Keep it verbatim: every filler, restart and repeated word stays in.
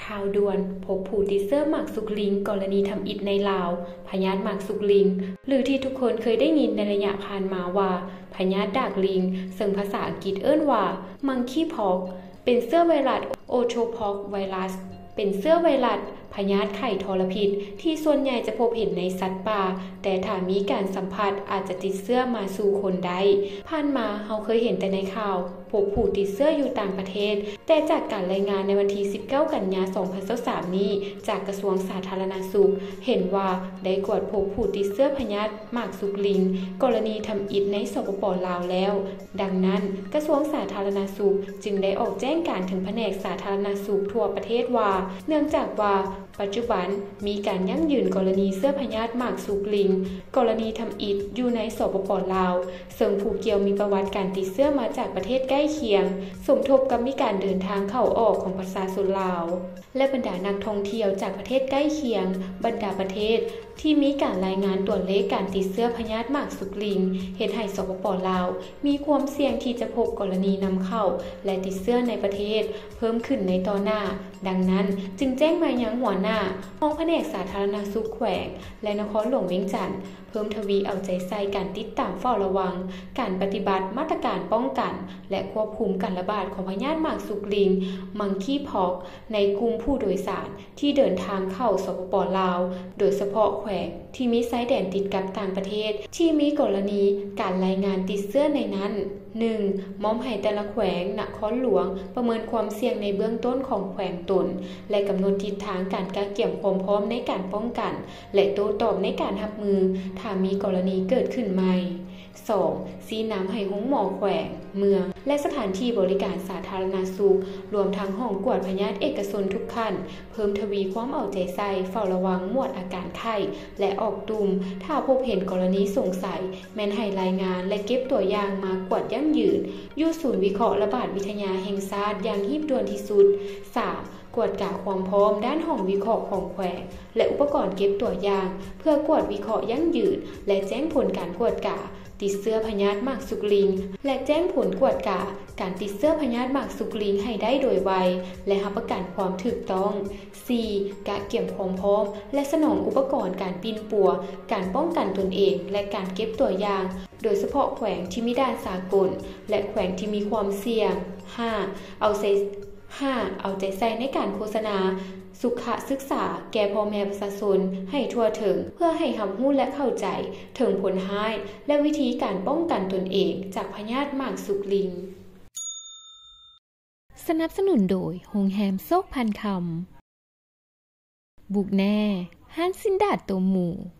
ข่าวด่วนพบผู้ติดเชื้อหมากสุกลิงกรณีทำอิฐในลาวพยาธิหมากสุกลิงหรือที่ทุกคนเคยได้ยินในระยะผ่านมาว่าพยาธิดากลิงซึ่งภาษาอังกฤษเอิ้นว่ามังคีพอกเป็นเชื้อไวรัสโอโทพอกไวรัสเป็นเชื้อไวรัสพยาธิไข่ทรพิษที่ส่วนใหญ่จะพบเห็นในสัตว์ป่าแต่ถ้ามีการสัมผัสอาจจะติดเชื้อมาสู่คนได้ผ่านมาเราเคยเห็นแต่ในข่าวพบผู้ติดเชื้ออยู่ต่างประเทศแต่จากการรายงานในวันที่สิบเก้ากันยายนสองพันยี่สิบสามนี้จากกระทรวงสาธารณสุขเห็นว่าได้กวดพบผู้ติดเชื้อพยาธิหมากสุกลิงกรณีทำอิฐในสปป.ลาวแล้วดังนั้นกระทรวงสาธารณสุขจึงได้ออกแจ้งการถึงแผนกสาธารณสุขทั่วประเทศว่าเนื่องจากว่าปัจจุบันมีการยั่งยืนกรณีเชื้อพยาธิหมากสุกลิงกรณีทำอิฐอยู่ในสปป.ลาวซึ่งผู้เกี่ยวมีประวัติการติดเชื้อมาจากประเทศใกล้เคียงสมทบกับมีการเดินทางเข้าออกของประชาชนลาวและบรรดานักท่องเที่ยวจากประเทศใกล้เคียงบรรดาประเทศที่มีการรายงานตัวเลขการติดเชื้อพยาธิหมากสุกลิงเฮ็ดให้สปป.ลาวมีความเสี่ยงที่จะพบกรณีนำเข้าและติดเชื้อในประเทศเพิ่มขึ้นในต่อหน้าดังนั้นจึงแจ้งมายังหัวหน้าห้องแผนกสาธารณสุขแขวงและนครหลวงเวียงจันทน์เพิ่มทวีเอาใจใส่การติดตามเฝ้าระวังการปฏิบัติมาตรการป้องกันและควบคุมการระบาดของพยาธิหมากสุกลิงมังคีพอกในกลุ่มผู้โดยสารที่เดินทางเข้าสปป.ลาวโดยเฉพาะแขวงที่มีชายแดนติดกับต่างประเทศที่มีกรณีการรายงานติดเชื้อในนั้น หนึ่ง มอมให้แต่ละแขวงนครหลวงประเมินความเสี่ยงในเบื้องต้นของแขวงตนและกำหนดทิศทางการกะเกี่ยมความพร้อมในการป้องกันและโต้ตอบในการรับมือถ้ามีกรณีเกิดขึ้นใหม่ สอง ชี้นำให้โรงหมอแขวงเมืองและสถานที่บริการสาธารณสุขรวมทั้งห้องกวดพยาธิเอกชนทุกขั้นเพิ่มทวีความเอาใจใส่เฝ้าระวังหมวดอาการไข้และออกตุ่มถ้าพบเห็นกรณีสงสัยแม้นให้รายงานและเก็บตัวอย่างมากวดยั่งยืนอยู่ศูนย์วิเคราะห์ระบาดวิทยาแห่งชาติอย่างรีบด่วนที่สุด สาม กวดกะความพร้อมด้านห้องวิเคราะห์ของแขวงและอุปกรณ์เก็บตัวอย่างเพื่อกวดวิเคราะห์ยั่งยืนและแจ้งผลการกวดกะติดเชื้อพยาธิหมากสุกลิงและแจ้งผลกวดกะการติดเชื้อพยาธิหมากสุกลิงให้ได้โดยไวและรับประกันความถูกต้อง สี่ กะเก็บความพร้อมและสนองอุปกรณ์การปีนปัวการป้องกันตนเองและการเก็บตัวอย่างโดยเฉพาะแขวงที่มีด้านสากลและแขวงที่มีความเสี่ยง ห้า เอาใจ ห้า เอาใจใส่ในการโฆษณาสุขศึกษาแก่พ่อแม่ประชาชนให้ทั่วถึงเพื่อให้รับรู้และเข้าใจถึงผลร้ายและวิธีการป้องกันตนเองจากพยาธิหมากสุกลิงสนับสนุนโดยโรงแรมโซกพันคำบุกแน่ห้านซินดาดตัวหมู่